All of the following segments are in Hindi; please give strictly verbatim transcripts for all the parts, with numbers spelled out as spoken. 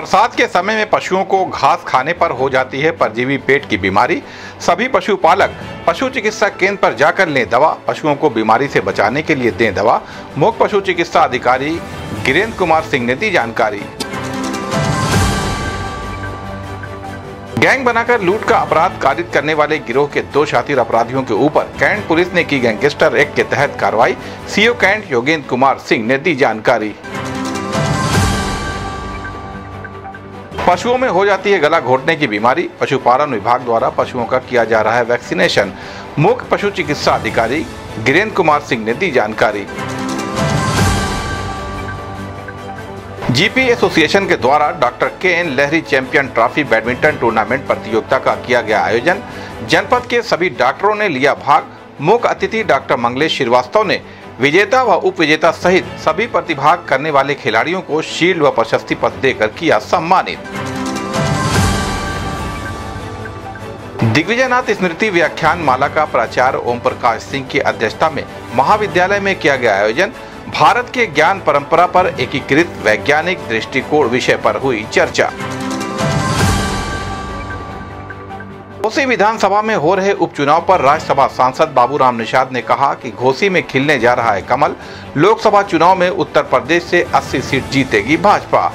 बरसात के समय में पशुओं को घास खाने पर हो जाती है परजीवी पेट की बीमारी। सभी पशुपालक पशु चिकित्सा केंद्र पर जाकर लें दवा, पशुओं को बीमारी से बचाने के लिए दें दवा। मुख्य पशु चिकित्सा अधिकारी गिरेंद्र कुमार सिंह ने दी जानकारी। गैंग बनाकर लूट का अपराध कारित करने वाले गिरोह के दो शातिर अपराधियों के ऊपर कैंट पुलिस ने की गैंगस्टर एक्ट के तहत कार्रवाई। सीओ कैंट योगेंद्र कुमार सिंह ने दी जानकारी। पशुओं में हो जाती है गला घोटने की बीमारी, पशुपालन विभाग द्वारा पशुओं का किया जा रहा है वैक्सीनेशन। मुख्य पशु चिकित्सा अधिकारी गिरेंद्र कुमार सिंह ने दी जानकारी। जीपी एसोसिएशन के द्वारा doctor K N Lahiri champion trophy badminton tournament प्रतियोगिता का किया गया आयोजन। जनपद के सभी डॉक्टरों ने लिया भाग। मुख्य अतिथि डॉक्टर मंगलेश श्रीवास्तव ने विजेता व उप विजेता सहित सभी प्रतिभाग करने वाले खिलाड़ियों को शील्ड व प्रशस्ति पत्र देकर किया सम्मानित। दिग्विजयनाथ स्मृति व्याख्यान माला का प्राचार्य ओम प्रकाश सिंह की अध्यक्षता में महाविद्यालय में किया गया आयोजन। भारत के ज्ञान परंपरा पर एकीकृत वैज्ञानिक दृष्टिकोण विषय पर हुई चर्चा। घोसी विधानसभा में हो रहे उपचुनाव पर राज्यसभा सांसद बाबूराम निषाद ने कहा कि घोसी में खिलने जा रहा है कमल। लोकसभा चुनाव में उत्तर प्रदेश से अस्सी सीट जीतेगी भाजपा।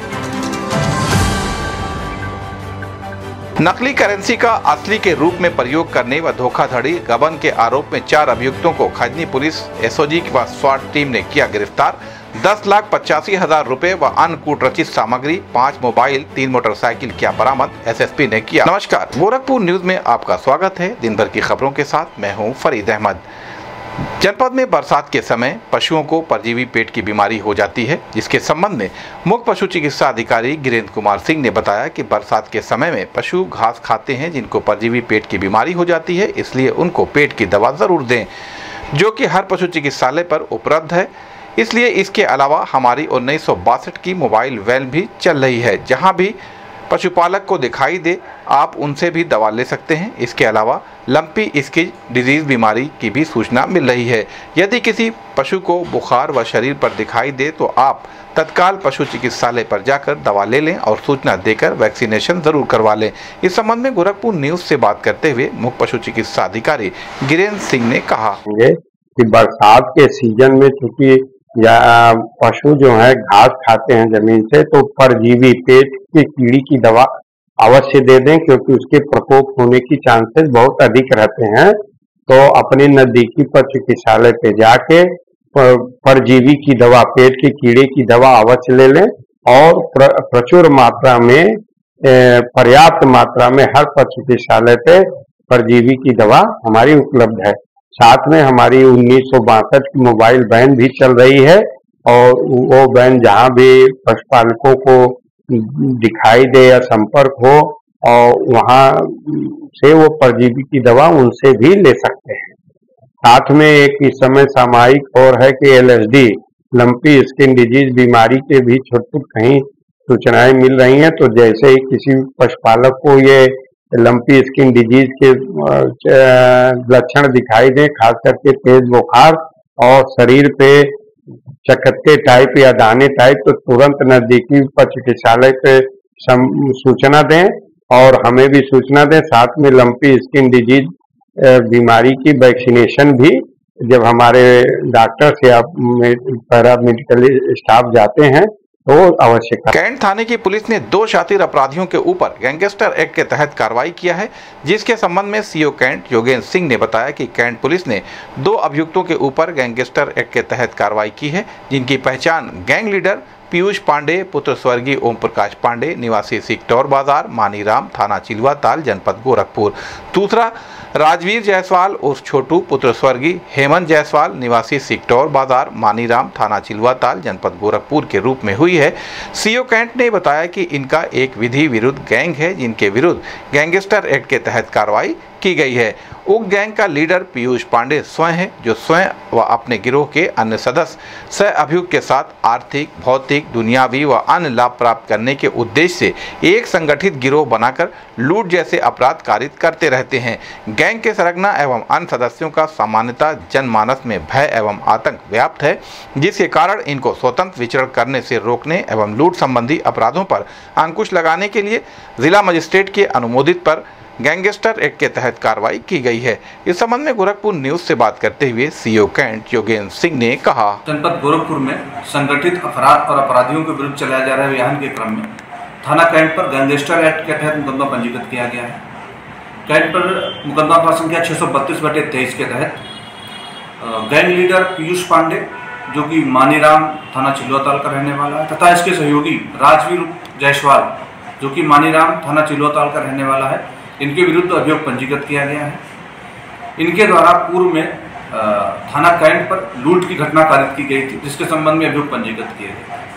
नकली करेंसी का असली के रूप में प्रयोग करने व धोखाधड़ी गबन के आरोप में चार अभियुक्तों को खजनी पुलिस एसओजी व स्वाट टीम ने किया गिरफ्तार। दस लाख पचासी हजार रुपए व अन्य कूटरचित सामग्री, पांच मोबाइल, तीन मोटरसाइकिल किया बरामद, एसएसपी ने किया। नमस्कार, गोरखपुर न्यूज में आपका स्वागत है। दिन भर की खबरों के साथ मैं हूं फरीद अहमद। जनपद में बरसात के समय पशुओं को परजीवी पेट की बीमारी हो जाती है, जिसके संबंध में मुख्य पशु चिकित्सा अधिकारी गिरेंद्र कुमार सिंह ने बताया कि बरसात के समय में पशु घास खाते हैं जिनको परजीवी पेट की बीमारी हो जाती है, इसलिए उनको पेट की दवा जरूर दें, जो कि हर पशु चिकित्सालय पर उपलब्ध है। इसलिए इसके अलावा हमारी उन्नीस सौ बासठ की मोबाइल वैन भी चल रही है, जहां भी पशुपालक को दिखाई दे आप उनसे भी दवा ले सकते हैं। इसके अलावा लंपी स्किन डिजीज बीमारी की भी सूचना मिल रही है। यदि किसी पशु को बुखार व शरीर पर दिखाई दे तो आप तत्काल पशु चिकित्सालय पर जाकर दवा ले लें और सूचना देकर वैक्सीनेशन जरूर करवा लें। इस संबंध में गोरखपुर न्यूज से बात करते हुए मुख्य पशु चिकित्सा अधिकारी गिरेंद्र सिंह ने कहा कि बरसात के सीजन में चूंकि या पशु जो है घास खाते हैं जमीन से, तो परजीवी पेट की कीड़ी की दवा अवश्य दे दें, क्योंकि उसके प्रकोप होने की चांसेस बहुत अधिक रहते हैं। तो अपने नजदीकी पशु चिकित्सालय पे जाके परजीवी की दवा, पेट के कीड़े की दवा अवश्य ले लें और प्र, प्रचुर मात्रा में, पर्याप्त मात्रा में हर पशु चिकित्सालय पे परजीवी की दवा हमारी उपलब्ध है। साथ में हमारी उन्नीस सौ बासठ की मोबाइल वैन भी चल रही है और वो वैन जहां भी पशुपालकों को दिखाई दे या संपर्क हो और वहां से वो परजीवी की दवा उनसे भी ले सकते हैं। साथ में एक इस समय सामयिक और है कि एलएसडी, लंपी स्किन डिजीज बीमारी के भी छुट छुट कहीं सूचनाएं मिल रही हैं। तो जैसे ही किसी पशुपालक को ये लंपी स्किन डिजीज के लक्षण दिखाई दे, खास करके तेज बुखार और शरीर पे चकत्ते टाइप या दाने टाइप, तो तुरंत नजदीकी पशु चिकित्सालय पे सूचना दें और हमें भी सूचना दें। साथ में लंपी स्किन डिजीज बीमारी की वैक्सीनेशन भी जब हमारे डॉक्टर या पैरा मेडिकल स्टाफ जाते हैं तो अवश्य। कैंट थाने की पुलिस ने दो शातिर अपराधियों के ऊपर गैंगस्टर एक्ट के तहत कार्रवाई किया है, जिसके संबंध में सीओ कैंट योगेंद्र सिंह ने बताया कि कैंट पुलिस ने दो अभियुक्तों के ऊपर गैंगस्टर एक्ट के तहत कार्रवाई की है, जिनकी पहचान गैंग लीडर पीयूष पांडे पुत्र स्वर्गीय ओम प्रकाश पांडे निवासी सिकटौर बाजार, मानीराम, थाना चिलवा ताल, जनपद गोरखपुर। दूसरा राजवीर जायसवाल उर्फ छोटू पुत्र स्वर्गीय हेमंत जायसवाल निवासी सिकटौर बाजार, मानीराम, थाना चिलवा ताल, जनपद गोरखपुर के रूप में हुई है। सीओ कैंट ने बताया कि इनका एक विधि विरुद्ध गैंग है, जिनके विरुद्ध गैंगस्टर एक्ट के तहत कार्रवाई की गई है। उक्त गैंग का लीडर पीयूष पांडे स्वयं है, जो स्वयं व अपने गिरोह के अन्य सदस्य सह अभियुक्त के साथ आर्थिक, भौतिक, दुनियावी व अन्य लाभ प्राप्त करने के उद्देश्य से एक संगठित गिरोह बनाकर लूट जैसे अपराध कारित करते रहते हैं। गैंग के सरगना एवं अन्य सदस्यों का सामान्यतः जनमानस में भय एवं आतंक व्याप्त है, जिसके कारण इनको स्वतंत्र विचरण करने से रोकने एवं लूट संबंधी अपराधों पर अंकुश लगाने के लिए जिला मजिस्ट्रेट के अनुमोदित पर गैंगस्टर एक्ट के तहत कार्रवाई की गई है। इस संबंध में गोरखपुर न्यूज से बात करते हुए सीओ कैंट योगेंद्र सिंह ने कहा, जनपद गोरखपुर में संगठित अपराध और अपराधियों के विरुद्ध चलाया जा रहे अभियान के क्रम में थाना कैंट पर गैंगस्टर एक्ट के तहत मुकदमा पंजीकृत किया गया है। कैंट पर मुकदमा पर संख्या छः सौ बत्तीस बटे तेईस के तहत गैंग लीडर पीयूष पांडे, जो कि मानीराम थाना चिल्लोताल का रहने वाला है, तथा इसके सहयोगी राजवीर जायसवाल, जो कि मानीराम थाना चिल्लोताल का रहने वाला है, इनके विरुद्ध अभियोग पंजीकृत किया गया है। इनके द्वारा पूर्व में थाना कैंट पर लूट की घटना कारित की गई थी, जिसके संबंध में अभियोग पंजीकृत किए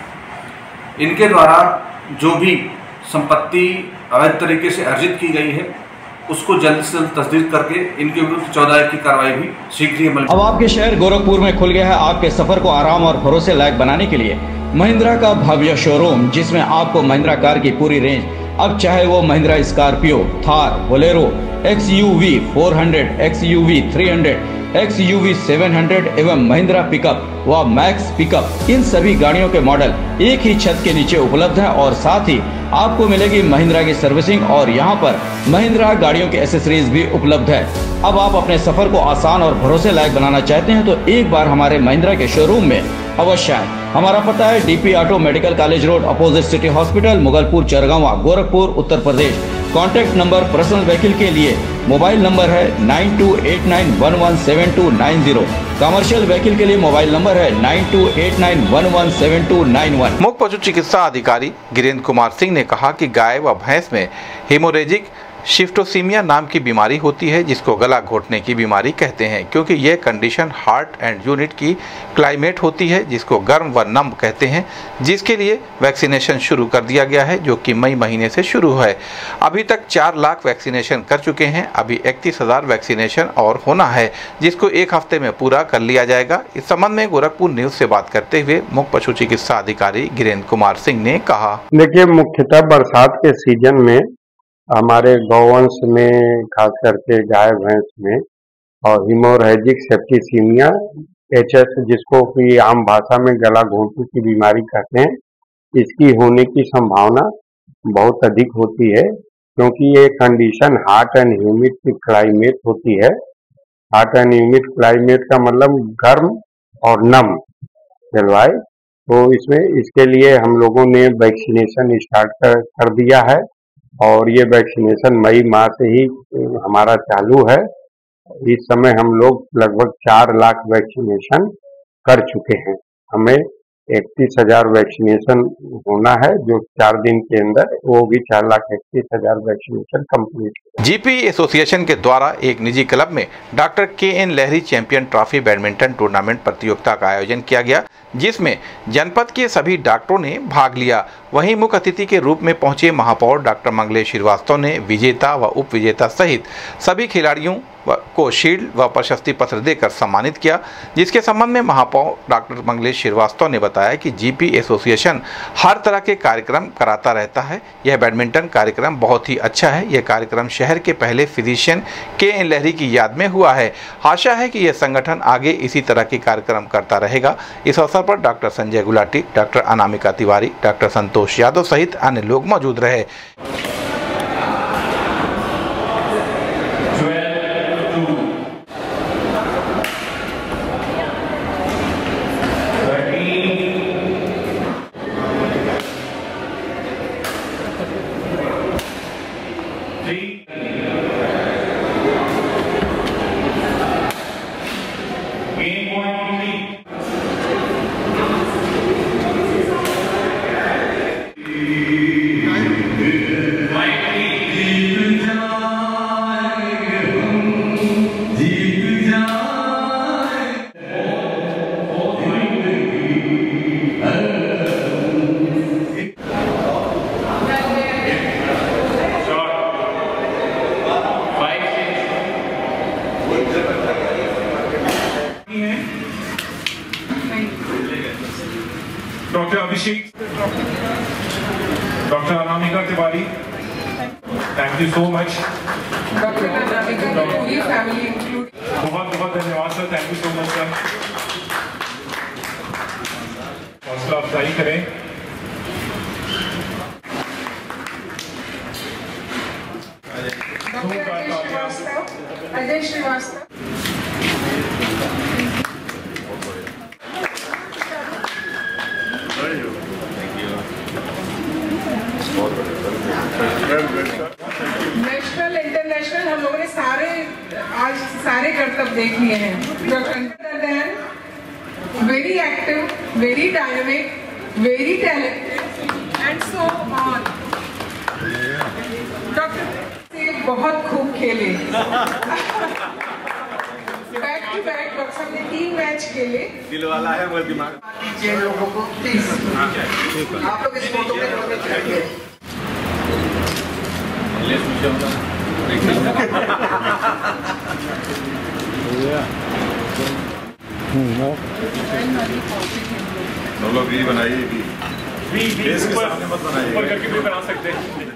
गए। इनके द्वारा जो भी संपत्ति अवैध तरीके से अर्जित की गई है, उसको जल्द से जल्द तस्दीक करके इनके विरुद्ध चौदह की कार्रवाई भी शीघ्र ही अमल। अब आपके शहर गोरखपुर में खुल गया है आपके सफर को आराम और भरोसे लायक बनाने के लिए महिंद्रा का भव्य शोरूम, जिसमें आपको महिंद्रा कार की पूरी रेंज, अब चाहे वो Mahindra Scorpio, Thar, bolero, XUV चार सौ, एक्सयूवी तीन सौ, एक्सयूवी सात सौ एवं महिंद्रा पिकअप व मैक्स पिकअप, इन सभी गाड़ियों के मॉडल एक ही छत के नीचे उपलब्ध है और साथ ही आपको मिलेगी महिंद्रा की सर्विसिंग और यहाँ पर महिंद्रा गाड़ियों के एसेसरीज भी उपलब्ध है। अब आप अपने सफर को आसान और भरोसे लायक बनाना चाहते हैं तो एक बार हमारे महिंद्रा के शोरूम में अवश्य आए। हमारा पता है DP auto medical college road, opposite city hospital, Mughalpur, Chargawa, Gorakhpur, Uttar Pradesh. Contact number personal vehicle के लिए मोबाइल नंबर है nine two eight nine one one seven two nine zero. Commercial vehicle के लिए मोबाइल नंबर है nine two eight nine one one seven two nine one. मुख्य पशु चिकित्सा अधिकारी गिरेंद्र कुमार सिंह ने कहा कि गाय व भैंस में हेमोरेजिक शिफ्टोसीमिया नाम की बीमारी होती है, जिसको गला घोटने की बीमारी कहते हैं, क्योंकि यह कंडीशन हार्ट एंड यूनिट की क्लाइमेट होती है, जिसको गर्म व नम कहते हैं, जिसके लिए वैक्सीनेशन शुरू कर दिया गया है, जो कि मई महीने से शुरू है। अभी तक चार लाख वैक्सीनेशन कर चुके हैं, अभी इकतीस हजार वैक्सीनेशन और होना है, जिसको एक हफ्ते में पूरा कर लिया जाएगा। इस संबंध में गोरखपुर न्यूज से बात करते हुए मुख्य पशु चिकित्सा अधिकारी गिरेंद्र कुमार सिंह ने कहा, देखिए, मुख्यतः बरसात के सीजन में हमारे गौवंश में, खास करके गाय भैंस में, और हीमोरेजिक सेप्टिसीमिया एच एस, जिसको कि आम भाषा में गला घोंटू की बीमारी कहते हैं, इसकी होने की संभावना बहुत अधिक होती है, क्योंकि ये कंडीशन हॉट एंड ह्यूमिड की क्लाइमेट होती है। हॉट एंड ह्यूमिड क्लाइमेट का मतलब गर्म और नम जलवायु। तो इसमें इसके लिए हम लोगों ने वैक्सीनेशन स्टार्ट कर, कर दिया है और ये वैक्सीनेशन मई माह से ही हमारा चालू है। इस समय हम लोग लगभग चार लाख वैक्सीनेशन कर चुके हैं। हमें इकतीस हजार वैक्सीनेशन होना है, जो चार दिन के अंदर वो भी चार लाख इकतीस हजार वैक्सीनेशन कंप्लीट। जीपी एसोसिएशन के द्वारा एक निजी क्लब में doctor K N Lahiri champion trophy badminton tournament प्रतियोगिता का आयोजन किया गया, जिसमें जनपद के सभी डॉक्टरों ने भाग लिया। वहीं मुख्य अतिथि के रूप में पहुंचे महापौर डॉक्टर मंगलेश श्रीवास्तव ने विजेता व उप विजेता सहित सभी खिलाड़ियों को शील्ड व प्रशस्ति पत्र देकर सम्मानित किया, जिसके संबंध में महापौर डॉक्टर मंगलेश श्रीवास्तव ने बताया कि जीपी एसोसिएशन हर तरह के कार्यक्रम कराता रहता है। यह बैडमिंटन कार्यक्रम बहुत ही अच्छा है। यह कार्यक्रम शहर के पहले फिजिशियन के एन लहरी की याद में हुआ है। आशा है कि यह संगठन आगे इसी तरह के कार्यक्रम करता रहेगा। इस अवसर पर doctor Sanjay Gulati, doctor Anamika Tiwari, doctor Santosh Yadav सहित अन्य लोग मौजूद रहे। Thank you so much. पूरी फैमिली इंक्लूड बहुत बहुत धन्यवाद sir, thank you so much sir. हौसला अफजाई करें। अजय श्रीवास्तव, नेशनल इंटरनेशनल हम लोगों ने सारे आज सारे करतब देख लिए हैं। Very active, very dynamic, very talented and so on. Doctor से बहुत खूब खेले, बैक टू बैक डॉक्टर साहब ने तीन मैच खेले। दिल वाला है वो दिमाग। जिन लोगों को प्लीज आप लोग इस फोटो में होने चाहिए। हम लोग भी बनाइए भी भी भी देश के ऊपर सामने मत बनाइए। ऊपर करके भी बना सकते हैं।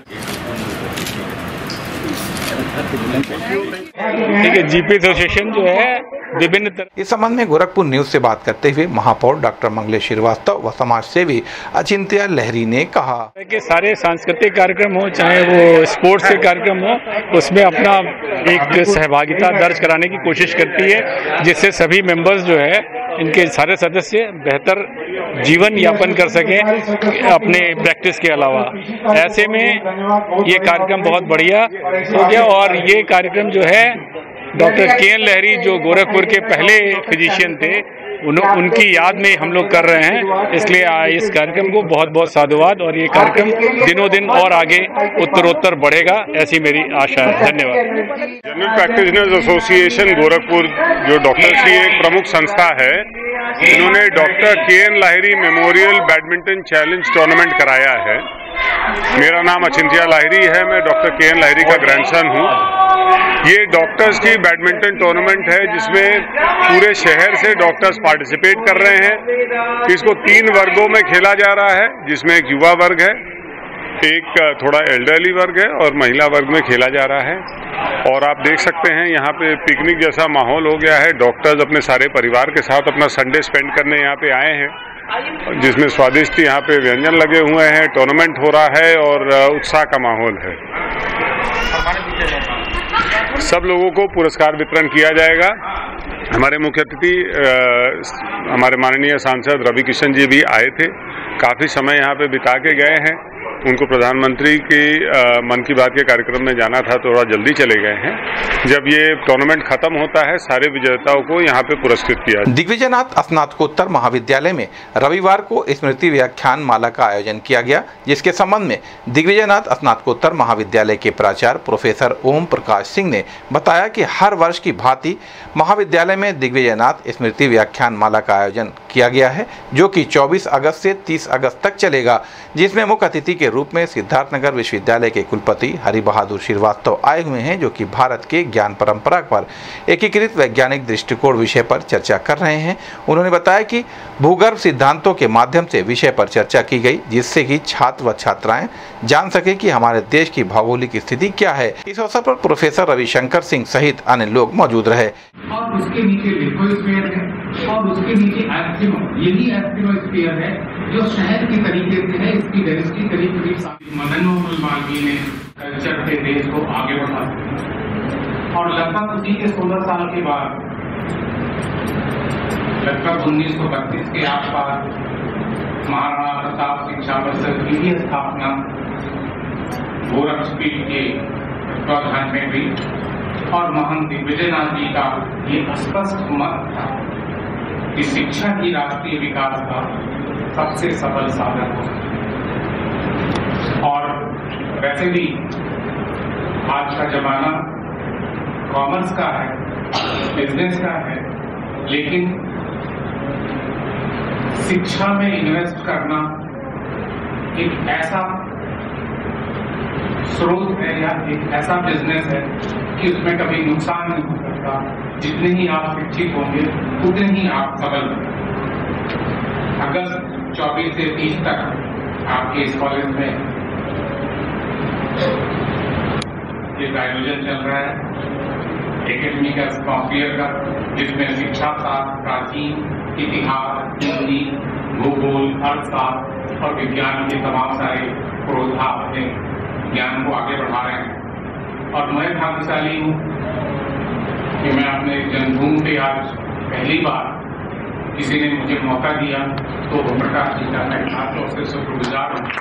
ठीक है, जीपी एसोसिएशन जो है विभिन्न तरह। इस संबंध में गोरखपुर न्यूज से बात करते हुए महापौर डॉक्टर मंगलेश श्रीवास्तव व समाज सेवी अचिंत्या लहरी ने कहा कि सारे सांस्कृतिक कार्यक्रम हो चाहे वो स्पोर्ट्स के कार्यक्रम हो, उसमें अपना एक सहभागिता दर्ज कराने की कोशिश करती है, जिससे सभी मेंबर्स जो है इनके सारे सदस्य बेहतर जीवन यापन कर सकें अपने प्रैक्टिस के अलावा। ऐसे में ये कार्यक्रम बहुत बढ़िया हो गया और ये कार्यक्रम जो है डॉक्टर के एन लहरी जो गोरखपुर के पहले फिजिशियन थे उन, उनकी याद में हम लोग कर रहे हैं, इसलिए इस कार्यक्रम को बहुत बहुत साधुवाद और ये कार्यक्रम दिनों दिन और आगे उत्तरोत्तर बढ़ेगा, ऐसी मेरी आशा है। धन्यवाद। जनरल प्रैक्टिशनर्स एसोसिएशन गोरखपुर जो डॉक्टर्स की एक प्रमुख संस्था है, इन्होंने doctor K N Lahiri memorial badminton challenge tournament कराया है। मेरा नाम अचिंत्या लाहिरी है, मैं डॉक्टर के एन लाहिरी का ग्रैंडसन हूँ। ये डॉक्टर्स की बैडमिंटन टूर्नामेंट है जिसमें पूरे शहर से डॉक्टर्स पार्टिसिपेट कर रहे हैं। इसको तीन वर्गों में खेला जा रहा है, जिसमें एक युवा वर्ग है, एक थोड़ा एल्डरली वर्ग है और महिला वर्ग में खेला जा रहा है। और आप देख सकते हैं यहाँ पे पिकनिक जैसा माहौल हो गया है। डॉक्टर्स अपने सारे परिवार के साथ अपना संडे स्पेंड करने यहाँ पे आए हैं, जिसमें स्वादिष्ट यहाँ पे व्यंजन लगे हुए हैं, टूर्नामेंट हो रहा है और उत्साह का माहौल है। सब लोगों को पुरस्कार वितरण किया जाएगा। हमारे मुख्य अतिथि हमारे माननीय सांसद रवि किशन जी भी आए थे, काफ़ी समय यहाँ पे बिता के गए हैं। उनको प्रधानमंत्री की मन की बात के कार्यक्रम में जाना था, थोड़ा जल्दी चले गए हैं। जब ये टूर्नामेंट खत्म होता है, सारे विजेताओं को यहाँ पे पुरस्कृत किया। दिग्विजयनाथ स्नातकोत्तर महाविद्यालय में रविवार को स्मृति व्याख्यान माला का आयोजन किया गया, जिसके संबंध में दिग्विजयनाथ स्नातकोत्तर महाविद्यालय के प्राचार्य प्रोफेसर ओम प्रकाश सिंह ने बताया कि हर वर्ष की भांति महाविद्यालय में दिग्विजयनाथ स्मृति व्याख्यान माला का आयोजन किया गया है, जो कि चौबीस अगस्त से तीस अगस्त तक चलेगा, जिसमें मुख्य अतिथि के रूप में सिद्धार्थनगर विश्वविद्यालय के कुलपति हरि बहादुर श्रीवास्तव आए हुए हैं, जो कि भारत के ज्ञान परंपरा पर एकीकृत वैज्ञानिक दृष्टिकोण विषय पर चर्चा कर रहे हैं। उन्होंने बताया कि भूगर्भ सिद्धांतों के माध्यम से विषय पर चर्चा की गई, जिससे कि छात्र व छात्राएं जान सके कि हमारे देश की भौगोलिक स्थिति क्या है। इस अवसर पर प्रोफेसर रविशंकर सिंह सहित अन्य लोग मौजूद रहे। और उसके नीचे लिथोस्फीयर है और उसके नीचे एस्किमो, यही एस्किमोस्फीयर है जो शहर की तरीके से है। इसकी डेंसिटी करीब करीब मदन मोहन मालवीय ने कल्चर के देश को आगे बढ़ाया और लगभग उसी के सोलह साल के बाद लगभग उन्नीस सौ बत्तीस के आसपास महाराणा प्रताप सिंह सावरकर की ही स्थापना गोरखपीठ के प्रावधान में हुई और महंत दिग्विजयनाथ जी का ये स्पष्ट मत था कि शिक्षा ही राष्ट्रीय विकास का सबसे सफल साधन हो। और वैसे भी आज का जमाना कॉमर्स का है, बिजनेस का है, लेकिन शिक्षा में इन्वेस्ट करना एक ऐसा स्रोत है या एक ऐसा बिजनेस है कि उसमें कभी नुकसान नहीं हो सकता। जितने ही आप शिक्षित होंगे उतने ही आप सबल होंगे। अगस्त चौबीस से तीस तक आपके इस कॉलेज में एक आयोजन चल रहा है एकेडमी का स्कॉर्पियर का, जिसमें शिक्षा शास्त्र, प्राचीन इतिहास, हिंदी, भूगोल, अर्थशास्त्र और विज्ञान के तमाम सारे प्रोधा अपने ज्ञान को आगे बढ़ा रहे हैं। और मैं भाग्यशाली हूँ कि मैं अपने जन्मभूमि पे आज पहली बार किसी ने मुझे मौका दिया, तो ओम प्रकाश जी का मैं खासतौर से शुक्रगुजार हूँ।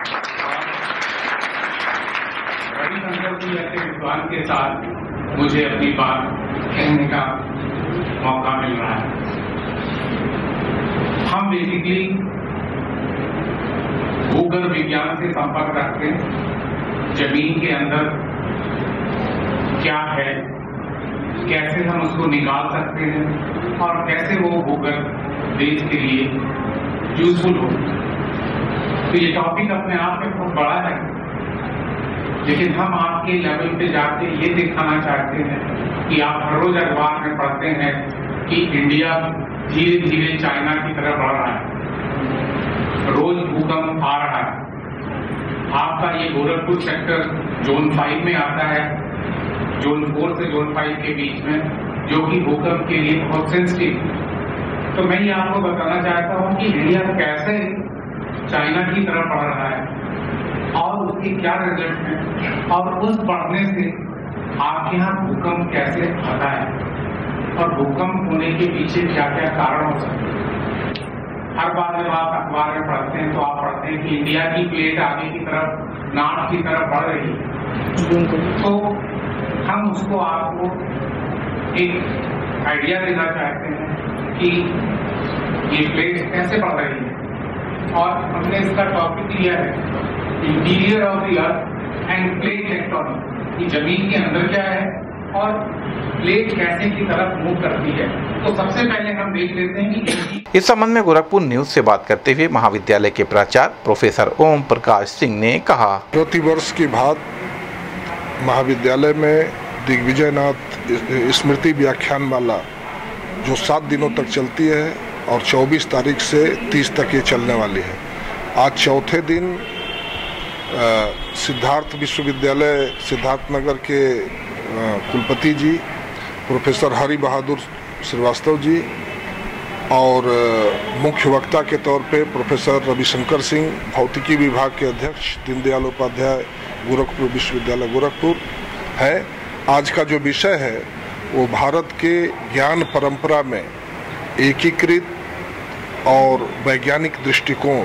बड़ी संख्या की ऐसे विद्वान के साथ मुझे अपनी बात कहने का मौका मिल रहा है। हम बेसिकली भूगर्भ विज्ञान से संपर्क रखते हैं। जमीन के अंदर क्या है, कैसे हम उसको निकाल सकते हैं और कैसे वो भूगर्भ देश के लिए यूजफुल हो। तो ये टॉपिक अपने आप में बहुत बड़ा है, लेकिन हम आपके लेवल पे जाके ये दिखाना चाहते हैं कि आप हर रोज अखबार में पढ़ते हैं कि इंडिया धीरे धीरे चाइना की तरफ बढ़ रहा है, रोज भूकंप आ रहा है। आपका ये गोरखपुर सेक्टर जोन फाइव में आता है, जोन फोर से जोन फाइव के बीच में, जो कि भूकंप के लिए बहुत सेंसिटिव। तो मैं ये आपको बताना चाहता हूँ कि इंडिया कैसे चाइना की तरफ बढ़ रहा है और उसके क्या रिजल्ट हैं, और उस बढ़ने से आपके यहाँ भूकंप कैसे आता है और भूकंप होने के पीछे क्या क्या कारण हो सकते हैं। हर बार जब आप अखबार में पढ़ते हैं तो आप पढ़ते हैं कि इंडिया की प्लेट आगे की तरफ, नॉर्थ की तरफ बढ़ रही है। तो हम उसको आपको एक आइडिया देना चाहते हैं कि ये प्लेट कैसे बढ़ रही है, और हमने इसका टॉपिक लिया है interior of the earth and plate tectonic, कि जमीन के अंदर क्या है और प्लेट कैसे की तरफ मूव करती है। तो सबसे पहले हम देख लेते हैं कि इस संबंध में गोरखपुर न्यूज से बात करते हुए महाविद्यालय के प्राचार्य प्रोफेसर ओम प्रकाश सिंह ने कहा, प्रति वर्ष की भांति महाविद्यालय में दिग्विजयनाथ स्मृति व्याख्यानमाला जो सात दिनों तक चलती है और चौबीस तारीख से तीस तक ये चलने वाली है। आज चौथे दिन सिद्धार्थ विश्वविद्यालय सिद्धार्थनगर के कुलपति जी प्रोफेसर हरि बहादुर श्रीवास्तव जी और मुख्य वक्ता के तौर पे प्रोफेसर रविशंकर सिंह, भौतिकी विभाग के अध्यक्ष दीनदयाल उपाध्याय गोरखपुर विश्वविद्यालय गोरखपुर है। आज का जो विषय है वो भारत के ज्ञान परंपरा में एकीकृत और वैज्ञानिक दृष्टिकोण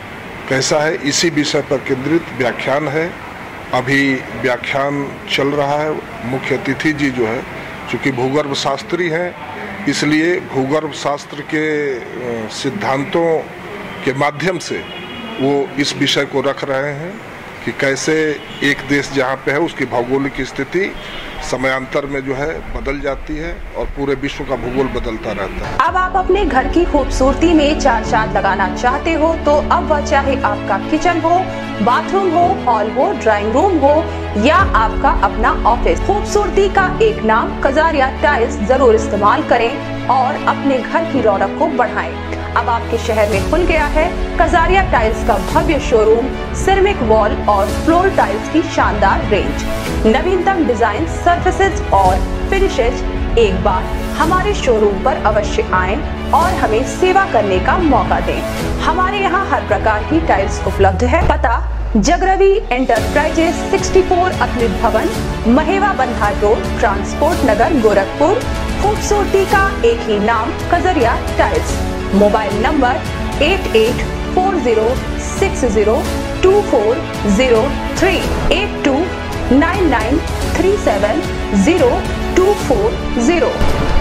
कैसा है, इसी विषय पर केंद्रित व्याख्यान है। अभी व्याख्यान चल रहा है। मुख्य अतिथि जी जो है, चूँकि भूगर्भ शास्त्री हैं, इसलिए भूगर्भ शास्त्र के सिद्धांतों के माध्यम से वो इस विषय को रख रहे हैं कि कैसे एक देश जहाँ पे है उसकी भौगोलिक स्थिति समयांतर में जो है बदल जाती है और पूरे विश्व का भूगोल बदलता रहता है। अब आप अपने घर की खूबसूरती में चार चांद लगाना चाहते हो तो अब वह चाहे आपका किचन हो, बाथरूम हो, हॉल हो, ड्राइंग रूम हो या आपका अपना ऑफिस, खूबसूरती का एक नाम कजारिया टाइल्स जरूर इस्तेमाल करें और अपने घर की रौनक को बढ़ाएं। अब आपके शहर में खुल गया है कजारिया टाइल्स का भव्य शोरूम, सिरेमिक वॉल और फ्लोर टाइल्स की शानदार रेंज, नवीनतम डिजाइन, सर्फेसेज और फिनिशेज। एक बार हमारे शोरूम पर अवश्य आएं और हमें सेवा करने का मौका दें। हमारे यहाँ हर प्रकार की टाइल्स उपलब्ध है। पता जगरवी एंटरप्राइजेस चौंसठ अखिल भवन, महेवा बंधार रोड, ट्रांसपोर्ट नगर, गोरखपुर। खूबसूरती का एक ही नाम Kajaria tiles. Mobile number eight eight four zero six zero two four zero three, eight two nine nine three seven zero two four zero.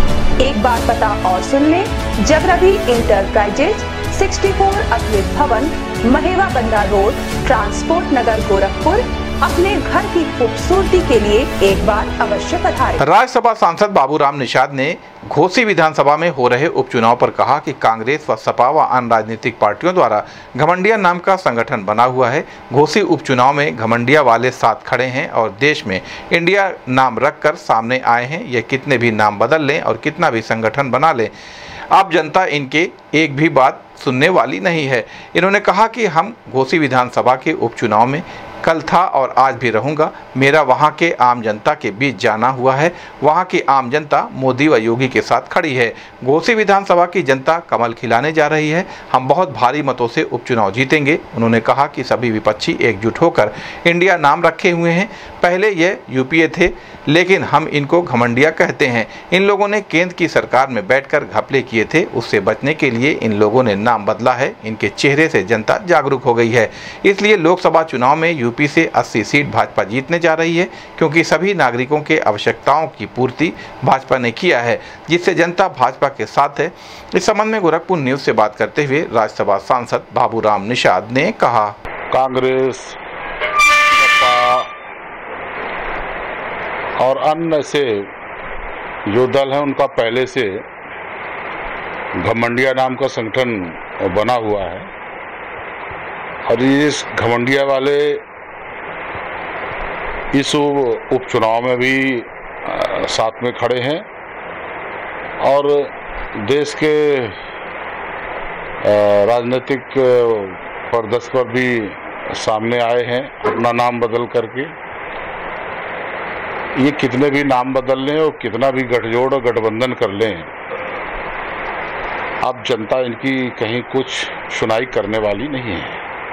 एक बार पता और सुन लें, जगरवी इंटरप्राइजेज चौंसठ अखिल भवन, महेवा बंदा रोड, ट्रांसपोर्ट नगर, गोरखपुर। अपने घर की खूबसूरती के लिए एक बार अवश्य पधारें। राज्यसभा सांसद बाबूराम निषाद ने घोसी विधानसभा में हो रहे उपचुनाव पर कहा कि कांग्रेस व सपा व अन्य राजनीतिक पार्टियों द्वारा घमंडिया नाम का संगठन बना हुआ है। घोसी उपचुनाव में घमंडिया वाले साथ खड़े हैं और देश में इंडिया नाम रखकर सामने आए हैं। ये कितने भी नाम बदल लें और कितना भी संगठन बना लें, अब जनता इनके एक भी बात सुनने वाली नहीं है। इन्होंने कहा कि हम घोसी विधानसभा के उपचुनाव में कल था और आज भी रहूंगा। मेरा वहां के आम जनता के बीच जाना हुआ है। वहां की आम जनता मोदी व योगी के साथ खड़ी है। घोसी विधानसभा की जनता कमल खिलाने जा रही है। हम बहुत भारी मतों से उपचुनाव जीतेंगे। उन्होंने कहा कि सभी विपक्षी एकजुट होकर इंडिया नाम रखे हुए हैं। पहले ये यूपीए थे, लेकिन हम इनको घमंडिया कहते हैं। इन लोगों ने केंद्र की सरकार में बैठकर घपले किए थे, उससे बचने के लिए इन लोगों ने नाम बदला है। इनके चेहरे से जनता जागरूक हो गई है। इसलिए लोकसभा चुनाव में यूपी से अस्सी सीट भाजपा जीतने जा रही है, क्योंकि सभी नागरिकों के आवश्यकताओं की पूर्ति भाजपा ने किया है, जिससे जनता भाजपा के साथ है। इस संबंध में गोरखपुर न्यूज से बात करते हुए राज्यसभा सांसद बाबूराम निषाद ने कहा, कांग्रेस और अन्य से जो दल है उनका पहले से घमंडिया नाम का संगठन बना हुआ है और इस घमंडिया वाले इस उपचुनाव में भी साथ में खड़े हैं और देश के राजनीतिक परिदृश्य पर भी सामने आए हैं अपना नाम बदल करके। ये कितने भी नाम बदल लें और कितना भी गठजोड़ और गठबंधन कर लें, अब जनता इनकी कहीं कुछ सुनाई करने वाली नहीं है।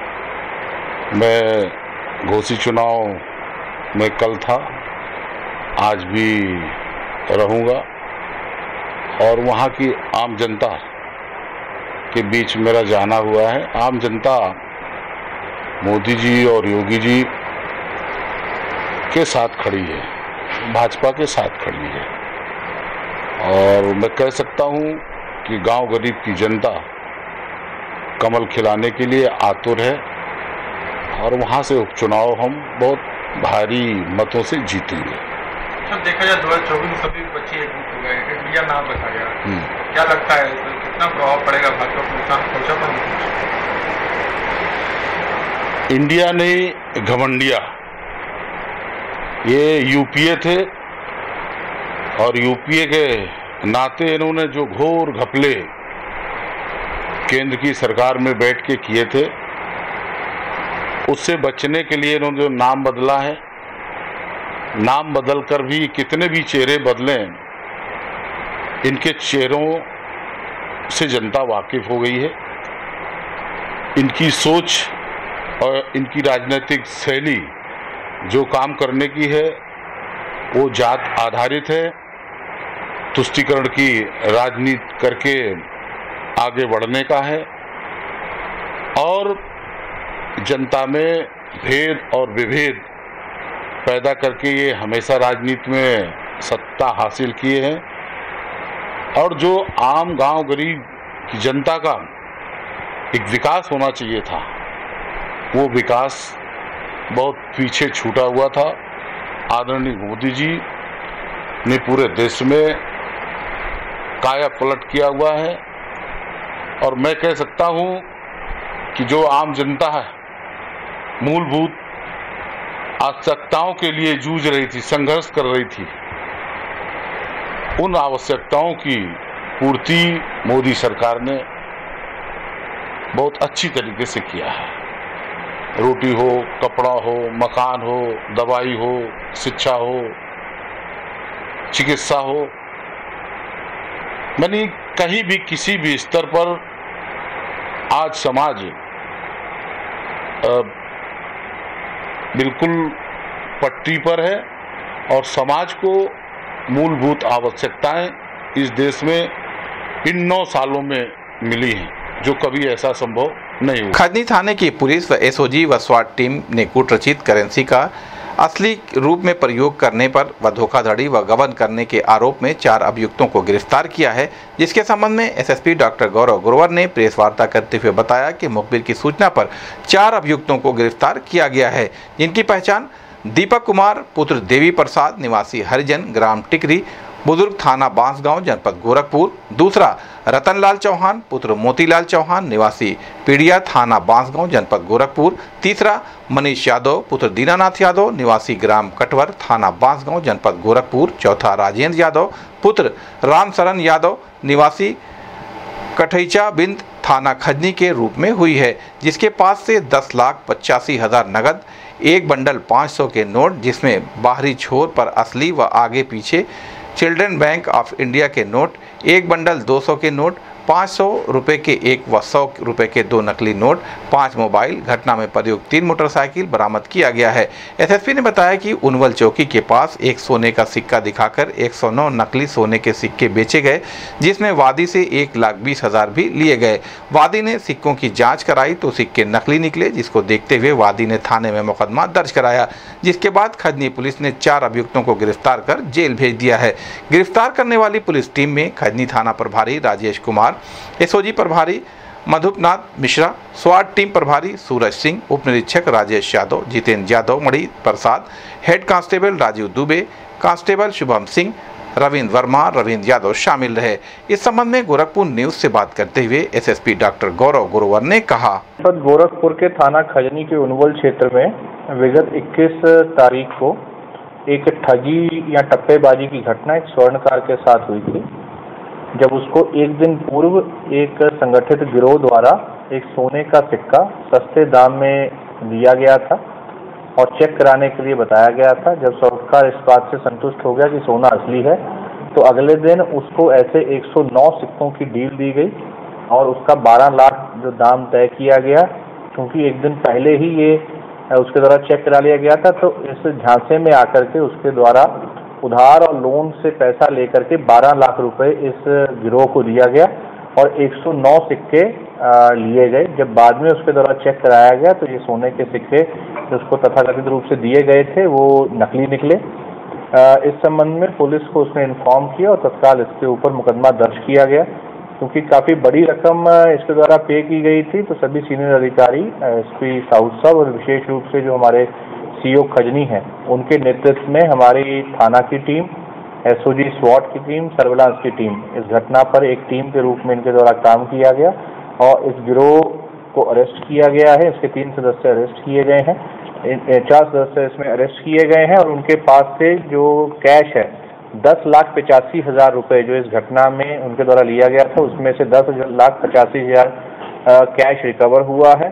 मैं घोसी चुनाव में कल था, आज भी रहूंगा और वहाँ की आम जनता के बीच मेरा जाना हुआ है। आम जनता मोदी जी और योगी जी के साथ खड़ी है, भाजपा के साथ खड़ी है और मैं कह सकता हूं कि गांव गरीब की जनता कमल खिलाने के लिए आतुर है और वहां से उपचुनाव हम बहुत भारी मतों से जीतेंगे। जब देखा जाए दो हजार चौबीस में सभी बच्चे एकजुट हो गए, इंडिया नाम रखा गया, क्या लगता है कितना प्रभाव पड़ेगा भाजपा को, नुकसान पहुंचा पाएंगे? इंडिया ने घमंडिया, ये यूपीए थे और यूपीए के नाते इन्होंने जो घोर घपले केंद्र की सरकार में बैठ के किए थे, उससे बचने के लिए इन्होंने जो नाम बदला है, नाम बदल कर भी कितने भी चेहरे बदलें, इनके चेहरों से जनता वाकिफ हो गई है। इनकी सोच और इनकी राजनीतिक शैली जो काम करने की है वो जात आधारित है, तुष्टीकरण की राजनीति करके आगे बढ़ने का है और जनता में भेद और विभेद पैदा करके ये हमेशा राजनीति में सत्ता हासिल किए हैं और जो आम गांव गरीब की जनता का एक विकास होना चाहिए था, वो विकास बहुत पीछे छूटा हुआ था। आदरणीय मोदी जी ने पूरे देश में काया पलट किया हुआ है और मैं कह सकता हूं कि जो आम जनता है मूलभूत आवश्यकताओं के लिए जूझ रही थी, संघर्ष कर रही थी, उन आवश्यकताओं की पूर्ति मोदी सरकार ने बहुत अच्छी तरीके से किया है। रोटी हो, कपड़ा हो, मकान हो, दवाई हो, शिक्षा हो, चिकित्सा हो, यानी कहीं भी किसी भी स्तर पर आज समाज बिल्कुल पटरी पर है और समाज को मूलभूत आवश्यकताएं इस देश में इन नौ सालों में मिली हैं, जो कभी ऐसा संभव नहीं हुआ। खजनी थाने की पुलिस व एसओजी व स्वाट टीम ने कूटरचित करेंसी का असली रूप में प्रयोग करने पर व धोखाधड़ी व गबन करने के आरोप में चार अभियुक्तों को गिरफ्तार किया है, जिसके संबंध में एसएसपी डॉक्टर गौरव गुरवर ने प्रेस वार्ता करते हुए बताया कि मुखबिर की सूचना पर चार अभियुक्तों को गिरफ्तार किया गया है, जिनकी पहचान दीपक कुमार पुत्र देवी प्रसाद निवासी हरिजन ग्राम टिकरी बुजुर्ग थाना बांसगांव जनपद गोरखपुर, दूसरा रतनलाल चौहान पुत्र मोतीलाल चौहान निवासी पीड़िया थाना बांसगांव जनपद गोरखपुर, तीसरा मनीष यादव पुत्र दीनानाथ यादव निवासी ग्राम कटवर थाना बांसगांव जनपद गोरखपुर, चौथा राजेंद्र यादव पुत्र रामशरण यादव निवासी कठैचा बिंद थाना खजनी के रूप में हुई है, जिसके पास से दस लाख पचासी हजार नगद, एक बंडल पाँच सौ के नोट जिसमें बाहरी छोर पर असली व आगे पीछे चिल्ड्रन बैंक ऑफ इंडिया के नोट, एक बंडल दो सौ के नोट, पाँच सौ रुपये के एक व सौ रुपये के दो नकली नोट, पाँच मोबाइल, घटना में प्रयुक्त तीन मोटरसाइकिल बरामद किया गया है। एसएसपी ने बताया कि उनवल चौकी के पास एक सोने का सिक्का दिखाकर एक सौ नौ नकली सोने के सिक्के बेचे गए, जिसमें वादी से एक लाख बीस हजार भी लिए गए। वादी ने सिक्कों की जांच कराई तो सिक्के नकली निकले, जिसको देखते हुए वादी ने थाने में मुकदमा दर्ज कराया, जिसके बाद खजनी पुलिस ने चार अभियुक्तों को गिरफ्तार कर जेल भेज दिया है। गिरफ्तार करने वाली पुलिस टीम में खजनी थाना प्रभारी राजेश कुमार, एसओजी प्रभारी मधुपनाथ मिश्रा, स्वाट टीम प्रभारी सूरज सिंह, उप निरीक्षक Rajesh Yadav, Jitendra Yadav, Mani Prasad, head constable Rajeev Dubey, constable Shubham Singh, Ravindra Verma, Ravindra Yadav शामिल रहे। इस संबंध में गोरखपुर न्यूज से बात करते हुए एसएसपी डॉक्टर गौरव गुरुवर ने कहा, गोरखपुर के थाना खजनी के उनवल क्षेत्र में विगत इक्कीस तारीख को एक ठगी या टप्पेबाजी की घटना एक स्वर्णकार के साथ हुई थी, जब उसको एक दिन पूर्व एक संगठित गिरोह द्वारा एक सोने का सिक्का सस्ते दाम में दिया गया था और चेक कराने के लिए बताया गया था। जब स्वर्णकार इस बात से संतुष्ट हो गया कि सोना असली है, तो अगले दिन उसको ऐसे एक सौ नौ सिक्कों की डील दी गई और उसका बारह लाख जो दाम तय किया गया। क्योंकि एक दिन पहले ही ये उसके द्वारा चेक करा लिया गया था, तो इस झांसे में आकर के उसके द्वारा उधार और लोन से पैसा लेकर के बारह लाख रुपए इस गिरोह को दिया गया और एक सौ नौ सिक्के लिए गए। जब बाद में उसके द्वारा चेक कराया गया तो ये सोने के सिक्के जो उसको तथाकथित रूप से दिए गए थे वो नकली निकले। इस संबंध में पुलिस को उसने इन्फॉर्म किया और तत्काल इसके ऊपर मुकदमा दर्ज किया गया। क्योंकि काफ़ी बड़ी रकम इसके द्वारा पे की गई थी, तो सभी सीनियर अधिकारी एसपी साउथ सब और विशेष रूप से जो हमारे सीओ खजनी हैं, उनके नेतृत्व में हमारी थाना की टीम, एसओजी स्वाट की टीम, सर्विलांस की टीम इस घटना पर एक टीम के रूप में इनके द्वारा काम किया गया और इस गिरोह को अरेस्ट किया गया है। इसके तीन सदस्य अरेस्ट किए गए हैं, चार सदस्य इसमें अरेस्ट किए गए हैं और उनके पास से जो कैश है दस लाख पचासी हजार रुपये जो इस घटना में उनके द्वारा लिया गया था, उसमें से दस लाख पचासी हजार कैश रिकवर हुआ है।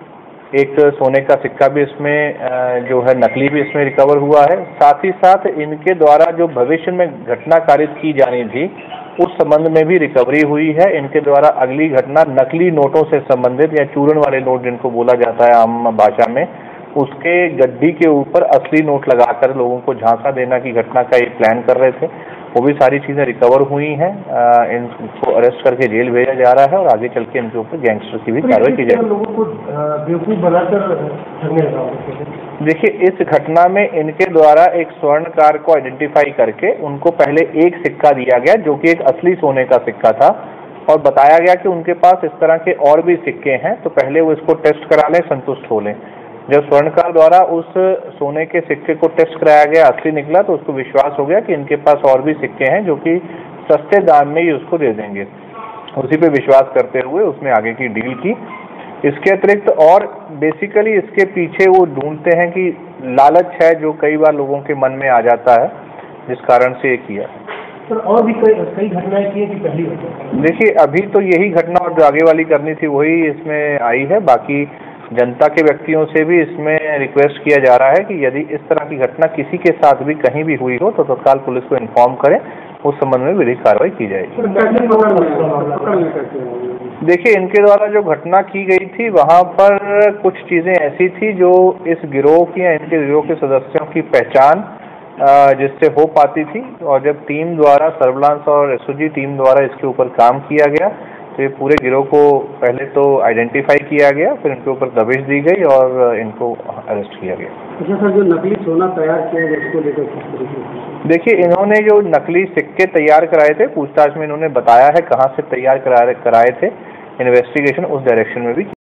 एक सोने का सिक्का भी इसमें जो है नकली भी इसमें रिकवर हुआ है। साथ ही साथ इनके द्वारा जो भविष्य में घटना कारित की जानी थी उस संबंध में भी रिकवरी हुई है। इनके द्वारा अगली घटना नकली नोटों से संबंधित या चूरन वाले नोट जिनको बोला जाता है आम भाषा में, उसके गड्डी के ऊपर असली नोट लगाकर लोगों को झांसा देना की घटना का ये प्लान कर रहे थे। वो भी सारी चीजें रिकवर हुई हैं। इनको अरेस्ट करके जेल भेजा जा रहा है और आगे चल के इनके ऊपर गैंगस्टर की भी कार्रवाई की जाएगी। लोगों को बेवकूफ बनाकर देखिए, इस घटना में इनके द्वारा एक स्वर्णकार को आइडेंटिफाई करके उनको पहले एक सिक्का दिया गया जो कि एक असली सोने का सिक्का था और बताया गया कि उनके पास इस तरह के और भी सिक्के हैं, तो पहले वो इसको टेस्ट करा लें, संतुष्ट हो लें। जब स्वर्णकार द्वारा उस सोने के सिक्के को टेस्ट कराया गया, असली निकला, तो उसको विश्वास हो गया कि इनके पास और भी सिक्के हैं जो कि सस्ते दाम में ही उसको दे देंगे। उसी पे विश्वास करते हुए उसने आगे की डील की। इसके अतिरिक्त और बेसिकली इसके पीछे वो ढूंढते हैं कि लालच है जो कई बार लोगों के मन में आ जाता है, जिस कारण से ये किया। सर, और भी कई कई घटनाएं की कि पहली घटना? देखिए, अभी तो यही घटना और जो आगे वाली करनी थी वही इसमें आई है। बाकी जनता के व्यक्तियों से भी इसमें रिक्वेस्ट किया जा रहा है कि यदि इस तरह की घटना किसी के साथ भी कहीं भी हुई हो तो तत्काल तो पुलिस को इन्फॉर्म करें, उस संबंध में विधिक कार्रवाई की जाएगी। देखिए, इनके द्वारा जो घटना की गई थी वहां पर कुछ चीजें ऐसी थी जो इस गिरोह की या इनके गिरोह के सदस्यों की पहचान जिससे हो पाती थी, और जब टीम द्वारा सर्विलांस और एसओजी टीम द्वारा इसके ऊपर काम किया गया तो ये पूरे गिरोह को पहले तो आइडेंटिफाई किया गया, फिर इनके ऊपर दबिश दी गई और इनको अरेस्ट किया गया। अच्छा सर, जो नकली सोना तैयार किया गया उसको लेकर? देखिए, इन्होंने जो नकली सिक्के तैयार कराए थे, पूछताछ में इन्होंने बताया है कहाँ से तैयार कराए कराए थे। इन्वेस्टिगेशन उस डायरेक्शन में भी